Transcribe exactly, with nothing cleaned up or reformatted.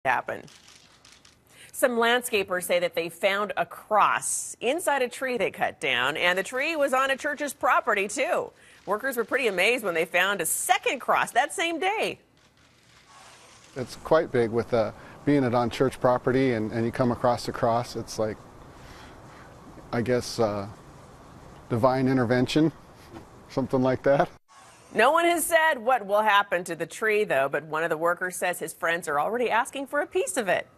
happen. Some landscapers say that they found a cross inside a tree they cut down, and the tree was on a church's property, too. Workers were pretty amazed when they found a second cross that same day. It's quite big with uh, being it on church property, and, and you come across the cross. It's like, I guess, uh, divine intervention, something like that. No one has said what will happen to the tree, though, but one of the workers says his friends are already asking for a piece of it.